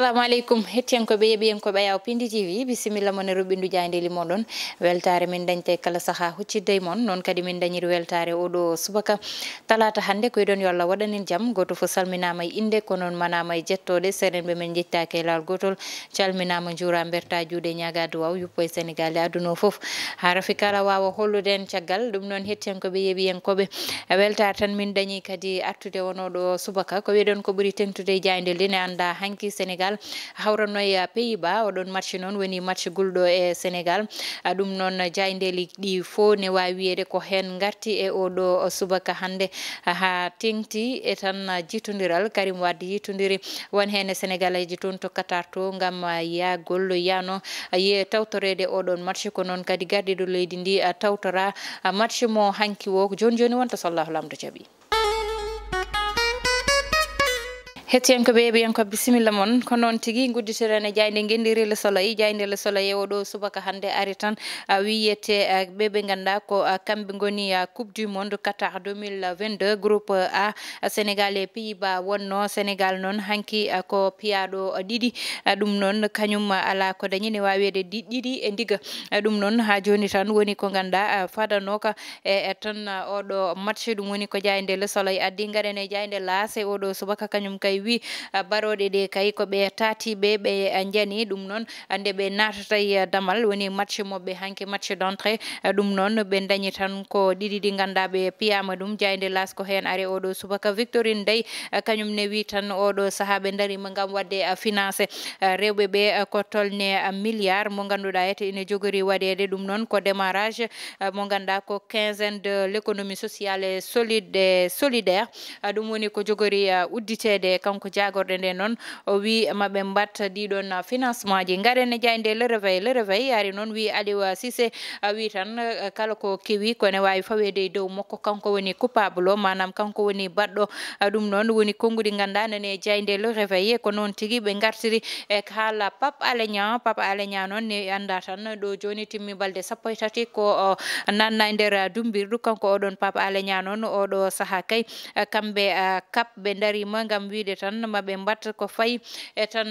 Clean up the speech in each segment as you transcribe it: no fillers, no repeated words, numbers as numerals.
assalamu alaikum hettiyanko be yeɓiyanko ɓayaw Piindi TV bisimilla mon e ruɓindu jayndeli moɗon weltare min dañte kala saaha huccidde mon noon kadi min dañiri weltare oɗo subaka talata hande ko yiɗon yo Allah waɗanin jaam goto fo salminama e inde ko noon manama e jettode serenɓe men jettake e lawol gotol calminama juura berta juuɗe ñaga duwaw yuppo e Sénégal e aduna foof ha rafi kala wawa hollude en caggal ɗum noon hettiyankoɓe yeɓiyankoɓe weltare tan min dañi kadi artude wonoɗo subaka ko wiɗon ko ɓuuri tengtude e jayndel ne anda hanki Sénégal hawrano e Pays-Bas oɗon match noon woni match gulɗo e Sénégal ɗum noon jayndeli ɗi fo ne wawi wiyede ko hen garti e oɗo subaka hande ha tengti e tan jitodiral Karim Wade yitodiri won hen sénégalais toon to Qatar to gam yagol yano ye tawtorede oɗon match ko noon kadi gardiɗo leydi ndi tawtora match mo hanki wo joni joni wonta sallahu lamdo jaaɓi hettiyanko ɓe yeɓiyanko bisimilla moon ko noon tigui gudditerene jayde gendiri Le Soleil jayde Le Soleil oɗo subaka hande ari tan wiyete ɓeɓe ganduɗa ko kamɓe goni coupe du monde Qatar 2022 groupe A Sénégal et Pays-Bas wonno Sénégal noon hanki ko piyaɗo ɗiɗi ɗum noon kañum ala ko dañi ne wawi wiyede ɗiɗi e ndiga ɗum noon ha joni tan woni ko ganduɗa fadanoka e tan oɗo match ɗum woni ko jayde Le Soleil addi garen e jayde laas e oɗo subaka kañum kay wi baroɗe ɗe kay ko ɓe tatiɓe ɓe jani ɗum noon ande ɓe natata e damal woni match moɓɓe hanki match d'entrée ɗum noon ɓe dañi tan ko ɗiɗi ɗi ganduɗa ɓe piyama ɗum jayde las ko hen ari oɗo subaka Victorine Dey kañum ne wi tan oɗo saaha ɓe darima gam wadde financé rewɓe ɓe ko tolne milliard mo ganduɗa ete ine jogori waɗede ɗum noon ko démarrage mo ganduɗa ko quinzaine de l'économie sociale et solidaire ɗum woni ko jogori udditede kanko jagorɗe nde noon o wi maɓe mbatta ɗiɗon financement ji garen e jayde Le Réveil ari noon wi Aliou Cissé wi tan kala ko kewi kone wawi fawede e dow makko kanko woni coupable o manam kanko woni baɗɗo ɗum noon woni konngudi ganduɗa nane jayde Le Réveil ko noon tigui ɓe gartiri e haala Pape Alé Niang noon ne anda tan ɗo joni timmi balɗe 13 ko nanna e nder dumbirdu kanko oɗon Pape Alé Niang noon oɗo saaha kay kamɓe CAP ɓe darima gam wiide tan maɓe mbatta ko fayi e tan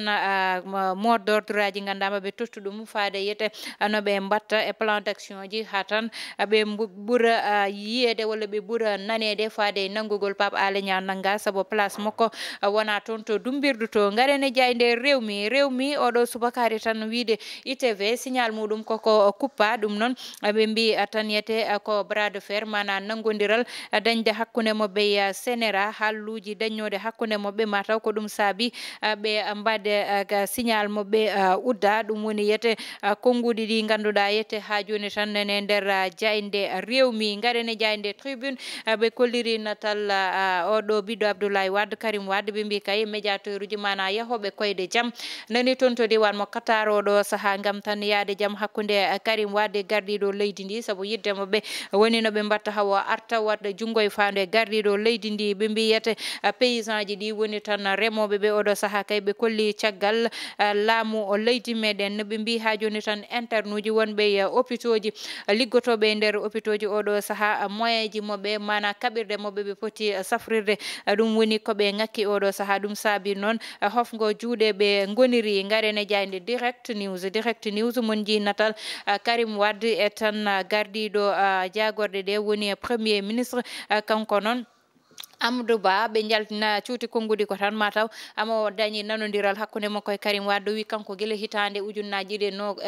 mot d'ordre aji ganduɗa maɓe tottu ɗum faade yete noɓe mbatta e plan d'action ji ha tan ɓe ɓuura yiyede walla ɓe ɓuura nanede faade nanggugol Pape Alé Niang nangga saabu place makko wona toon to dumbirdu to garen e jayde rewmi oɗo subakari tan wiide ITV signal muɗum koko kuppa ɗum noon ɓe mbi tan yete ko bras de fer mana nanggodiral dañde hakkude moɓe sénéra halluji dañnode hakkude moɓe mataw ko ɗum saabi ɓe mbadde signal moɓe udda ɗum woni yete konngudi ɗi ganduɗa yete ha joni tan nene nder jayde rewmi garen e jayde tribune ɓe kolliri natal oɗo ɓiɗɗo Abdoulaye Wade Karim Wade ɓe mbi kay médiateur uji mana yahoɓe koyde jaam nani toon to diwan mo Qatar oɗo saaha gam tan yaade jaam hakkude Karim Wade gardiɗo leydi ndi saabu yiddemoɓe woni no ɓe mbatta hawa arta wadda junggo e fandu e gardiɗo leydi ndi ɓe mbi yete paysan ji ɗi woni tan remoɓe ɓe oɗo saaha kay ɓe kolli caggal laamu o leydi meɗen ɓe mbi ha joni tan interne uji wonɓe e hôpitaux ji liggotoɓe e nder hôpitaux ji oɗo saaha moyen ji moɓe mana kaɓirɗe moɓe ɓe poti safrirde ɗum woni koɓe ngakki oɗo saaha ɗum saabi noon hofgo juuɗe ɓe goniri garen e jayde direct news mon ji natal Karim Wade e tan gardiɗo jagorɗe ɗe woni premier ministre kanko noon Amadou Ba ɓe jaltina cuuti konngudi ko tan mataw amo dañi nanodiral hakkude makko e Karim Wade wi kanko guila hitande ujunnaji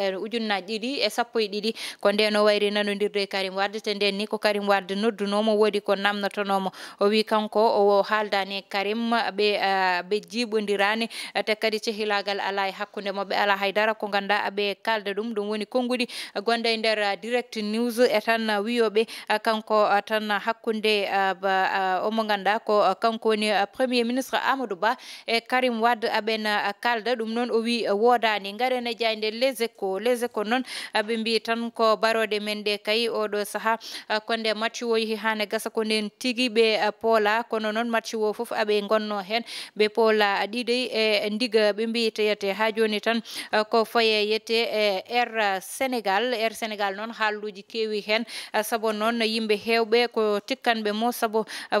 ɗiɗi e sappo e ɗiɗi ko nden o wayri nanodirde e Karim Wade te nden ni ko Karim Wade noddunomo woodi ko namnotonomo o wi kanko o haaldani Karim ɓe jiɓodirani te kadi cehilagal ala e hakkude moɓe ala haydara ko ganduɗa ɓe kalda ɗum woni konngudi gonɗe e nder direct news e tan wiyoɓe kanko tan hakkude omo ganduɗa ko kanko woni premier ministre Amadou Ba e Karim Wade aɓen kalda ɗum noon o wi wodani garen e jayde les échos noon ɓe mbi tan ko baroɗe men ɗe kay oɗo saaha konde match o yeehi hane gasa ko nden tigui ɓe poola kono noon match o foof aɓe gonno hen ɓe poola ɗiɗi e ndiga ɓe mbi teyete ha joni tan ko faye yette e Air Sénégal noon haalluji kewi hen saabu noon yimɓe hewɓe ko tikkanɓe mo saabu vol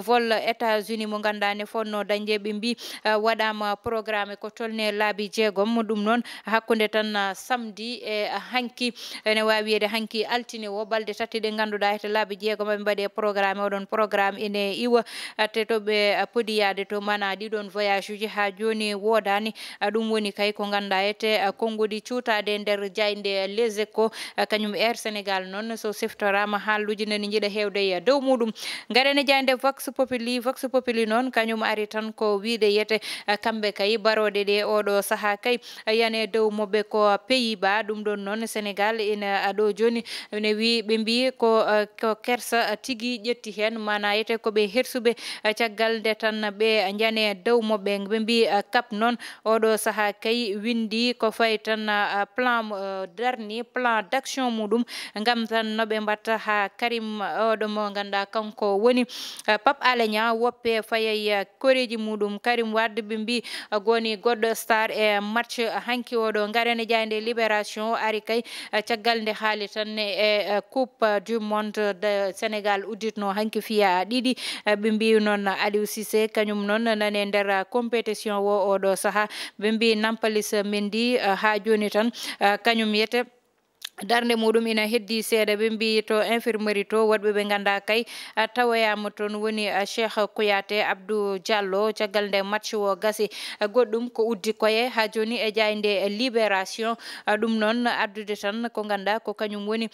États-Unis mo ganda ne fonno dañde ɓe mbi waɗama programme ko tolne laabi jeegom ɗum noon hakkunde tan samedi e hanki ene wawi wiide hanki altine o balɗe tati ɗe ganduɗa hete laabi jeegom ɓe mbaɗe programme oɗon programme ene iwa te to ɓe poodi yaade to mana ɗiɗon voyage uji ha joni wodani ɗum woni kay ko ganda ete konngudi cuutade nder jayde les échos kañum Air Sénégal noon so siftorama haalluji nani jiiɗa hewde e dow muɗum gaɗene jayde Vox Populi noon kañum ari tan ko wiide yete kamɓe kay barode ɗe oɗo saaha kay yane dow moɓe ko Pays-Bas ɗum ɗon noon Sénégal ina ɗo joni ne wi ɓe mbi ko kersa tigui ƴetti hen mana yete koɓe hersuɓe caggal nde tan ɓe jane dow moɓɓe ɓe mbi CAP noon oɗo saaha kay windi ko fayi tan plan darni plan d'action muɗum gam tan noɓe mbatta ha Karim oɗo mo ganda kanko woni Pape Alé Niang woppe fayay koreji muɗum Karim Wade ɓe mbi goni goɗɗo star e match hanki oɗo garene jayde Libération ari kay caggal nde haali tan e coupe du monde de Sénégal udditno hanki fiya ɗiɗi ɓe mbi noon Aliou Cissé kañum noon nane nder compétition o oɗo saaha ɓe mbi Nampalys Mendy ha joni tan kañum yete darnde muɗum ina heddi seeɗa ɓe mbi to infirmerie to woɗɓe ɓe ganda kay tawoyama toon woni Cheikh Kouyaté Abdou Diallo caggal nde match o gasi goɗɗum ko uddi koye ha joni e jayde Libération ɗum noon addude tan ko ganda ko kañum woni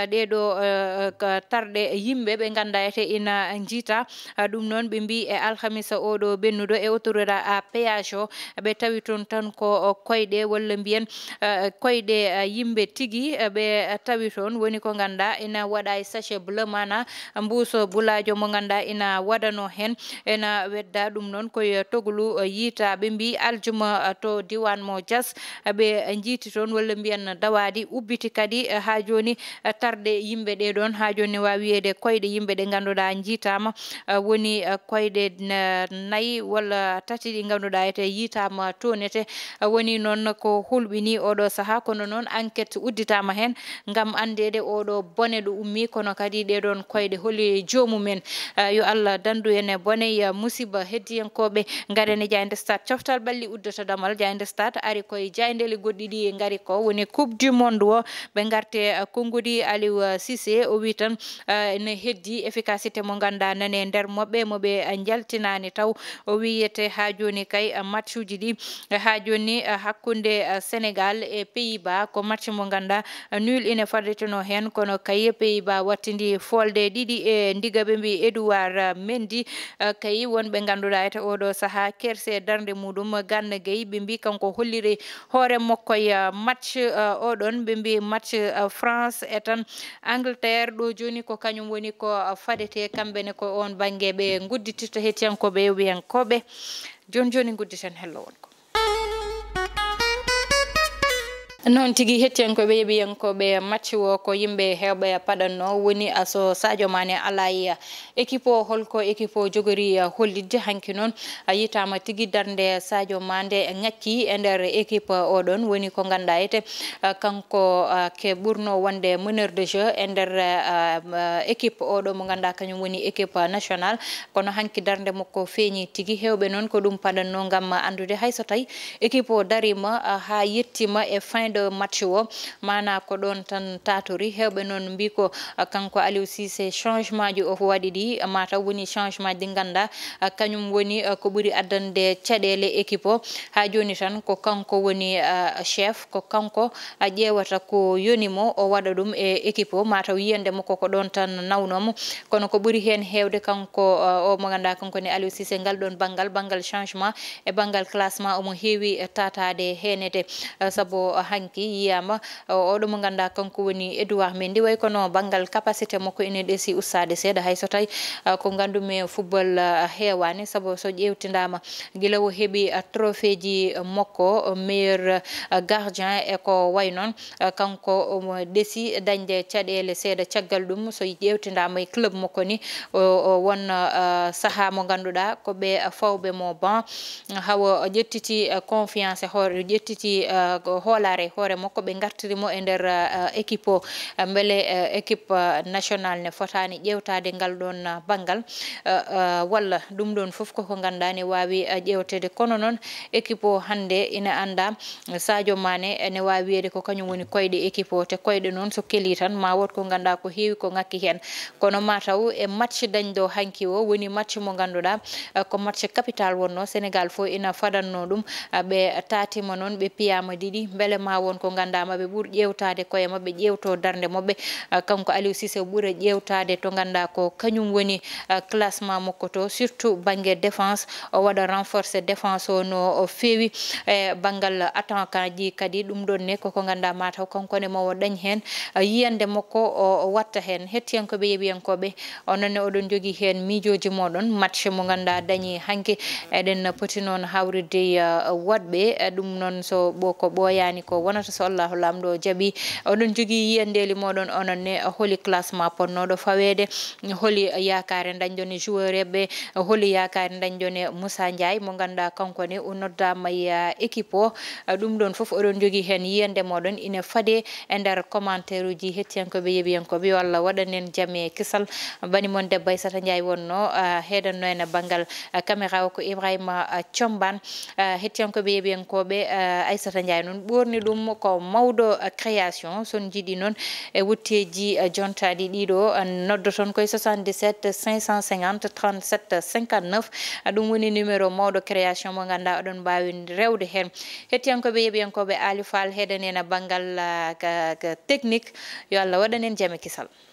ɗeɗo tarɗe yimɓe ɓe ganda ete ina jiita ɗum noon ɓe mbi e alhamisa oɗo bennuɗo e autoroute à péage o ɓe tawi toon tan ko koyɗe walla mbiyen koyɗe yimɓe tigui ɓe tawi toon woni ko ganda ina waɗa e sachet bleu mana mbuso bulajo mo ganda ina waɗano hen ena wedda ɗum noon koye toglu yiita ɓe mbi aljuma to diwan mo Dias ɓe jiiti toon walla mbiyan dawadi ubbiti kadi ha joni tarde yimɓe ɗe ɗon ha joni wawi wiyede koyɗe yimɓe ɗe ganduɗa jiitama woni koyɗe nayyi walla tati ɗi ganduɗa ete yiitama tonete woni noon ko hulɓini oɗo saaha kono noon enquête udditama hen ngam andede oɗo bone ɗo ummi kono kadi ɗeɗon koyɗe holi jomumen yo Allah dandu en bone ya musiba heddiyankoɓe garene jayde stade coftal balli uddata damal jayde stade ari koye jaydeli goɗɗi ɗi ngari ko woni coupe du monde o ɓe garte konngudi Aliou Cissé o wi tan ne heddi efficacité mo ganda nane nder moɓɓe moɓe jaltinani taw o wiyete ha joni kay match uji ɗi ha joni hakkunde Sénégal e Pays-Bas ko match mo ganda nul ine fardeteno hen kono kay Pays-Bas wattidi folde ɗiɗi e ndiga ɓe mbi Edouard Mendy kay wonɓe ganduɗa ete oɗo saaha kerse darde muɗum Gana Gueye ɓe mbi kanko holliri hoore makko e match oɗon ɓe mbi match France e tan Angleterre ɗo joni ko kañum woni ko fadete kamɓene ko on banggue ɓe guddititta hettiyankoɓe wiyankoɓe joni gudditen hello wonko noon tigui hettiyankoɓe yeeɓiyankoɓe match o ko yimɓe hewɓe paɗanno woni so Sadio Mané ala e équipe o holko équipe o jogori hollidde hanki noon yitama tigui darde Sadio Mané ngakki e nder équipe oɗon woni ko ganduɗa ete kanko ke ɓurno wonde meneur de jeu e nder équipe oɗo mo ganduɗa kañum woni équipe national kono hanki darde makko feeñi tigui hewɓe noon ko ɗum paɗanno gam andude hayso tawi équipe o darima ha yettima e fin de match o mana ko ɗon tan tatori hewɓe noon mbi ko kanko Aliou Cissé changement ji o waɗi ɗi mataw woni changement ɗi ganda kañum woni ko ɓuuri addande caɗele équipe o ha joni tan ko kanko woni chef ko kanko ƴewata ko yonimo o waɗa ɗum e équipe o mataw yiyande makko ko ɗon tan nawnomo kono ko ɓuuri hen hewde kanko o mo ganduɗa kanko ni Aliou Cissé ngal ɗon banggal changement e banggal classement omo heewi tatade henede saabu hanki yiyama oɗo mo ganduɗa kanko woni Edouard Mendy way kono banggal capacité makko ene ɗeesi ustade seeɗa hayso tawi ko gandumi football heewani saabu so ƴewtidama guila o heeɓi trophée ji makko meilleur gardien e ko way noon kanko omo ɗeesi dañde caɗele seeɗa caggal ɗum so ƴewtidama e club makko ni o won saaha mo ganduɗa ko ɓe fawɓe mo ban hawo ƴettiti confiance hoore ƴettiti hoolare hoore makko ɓe gartirimo e nder équipe o beele équipe national ne fotani ƴewtade ngal ɗon banggal walla ɗum ɗon fof koko ganduɗa ne wawi ƴewtede kono noon équipe o hande ina anda Sadio Mané ne wawi wiyede ko kañum woni koyɗe équipe o te koyɗe noon so keeli tan ma wot ko ganduɗa ko heewi ko ngakki hen kono mataw e match dañɗo hanki o woni match mo ganduɗa ko match capital wonno Sénégal fo ina fadanno ɗum ɓe tatima noon ɓe piyama ɗiɗi beele ma won ko gandama ɓe ɓuuri ƴewtade koye mabɓe ƴewto darde mabɓe kanko Aliou Cissé ɓuura ƴewtade to ganduɗa ko kañum woni classement makko to surtout banggue défense o waɗa renforcer défense o no feewi e banggal attaquant ji kadi ɗum ɗon ne koko ganduɗa mataw kankone mawo dañ hen yiyande makko o watta hen hettiyankoɓe yeeɓiyankoɓe ononne oɗon jogui hen miijoji moɗon match mo ganduɗa dañi hanki eɗen poti noon hawridde waɗɓe ɗum noon so ko ɓooyani ko wonata so Allahu lamɗo jaaɓi oɗon jogui yiyandeli moɗon ononne holi classement ponnoɗo fawede holi yakare dañɗon e joueur eɓe holi yakare dañɗon e Moussa Ndiaye mo ganduɗa kankone o noddama e équipe o ɗum ɗon foof oɗon jogui hen yiyande moɗon ina faade e nder commentaire uji hettiyankoɓe yeeɓiyankoɓe yo Allah waɗanen jaam e kisal bani moon debbo Aissata Ndiaye wonno heedanno en banggal caméra o ko Ibrahima Thiombane hettiyankoɓe yeeɓiyankoɓe Aissata Ndiaye noon ɓorni ɗum ko mawɗo création son jiiɗi noon e wutteji jontaɗi ɗiɗo noddoton koye 77 550 37 59 ɗum woni numéro mawɗo création mo ganduɗa oɗon mbawi rewde hen hettiyankoɓe yeeɓiyankoɓe Ali Fall heeɗanen banggal technique yo Allah waɗanen jaam e kisal